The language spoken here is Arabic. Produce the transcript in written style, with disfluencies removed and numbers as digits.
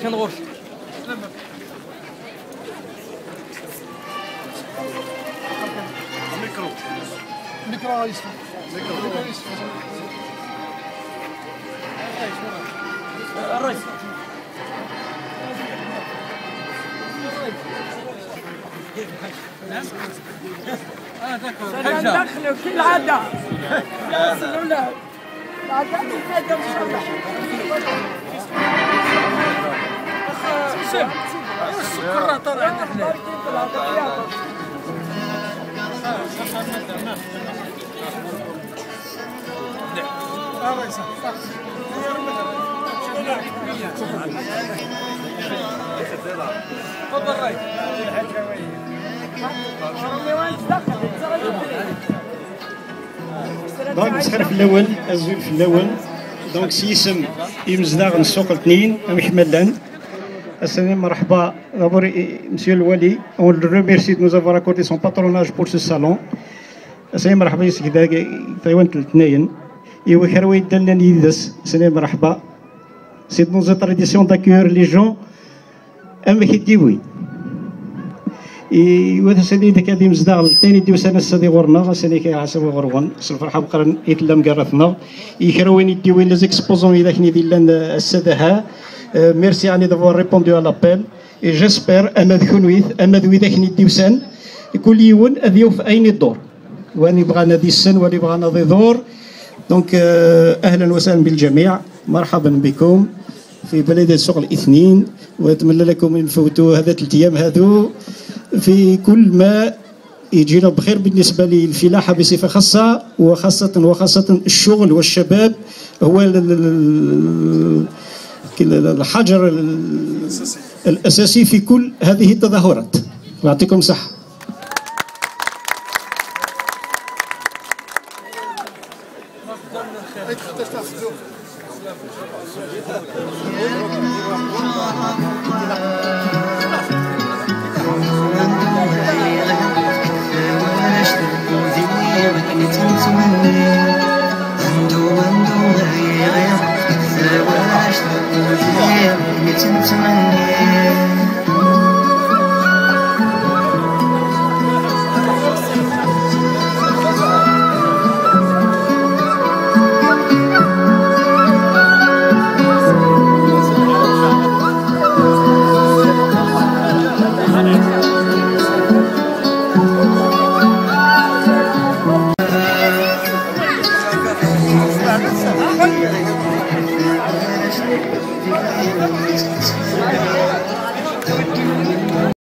كنغوش ميكرو رئيس الرئيس ندخلوا كالعادة. لا العادة الحاجة ان شاء الله. السكر طالع عندنا تفضل راي دونك مسخر في الاول الزول في الاول دونك سيسم يمزداغ السوق الاثنين محمدان السلام مرحبا d'abord monsieur le wali on le remercie de nous avoir accordé son patronage pour ce salon السلام مرحبا يسكدا تايوان الاثنين ايوا كروي دلنا يدس السلام مرحبا c'est notre tradition d'accueillir les gens اما كيديوي ايوا سيدي داك هادي مزداغ الثاني ديو سنه سدي غورنا سنه كيعصبوا غروان الفرحه بقرن يتلم قرثنا يكروين يديوي لي زيكسبوزون اذا كني ديال السدها ميرسي اني دافوار ريبوندو على لابيل اي جيسبر اما ذكونويث اما ذوي ذاك نديوسان كل يوم اذيو في اين الدور واني بغانا دي السن واني بغانا دي دور دونك اهلا وسهلا بالجميع مرحبا بكم في بلديه سوق الاثنين ونتمنى لكم ان نفوتوا هذا 3 ايام هذو في كل ما يجينا بخير بالنسبه للفلاحه بصفه خاصه وخاصه الشغل والشباب هو الحجر الاساسي في كل هذه التظاهرات. يعطيكم الصحه. Thank you.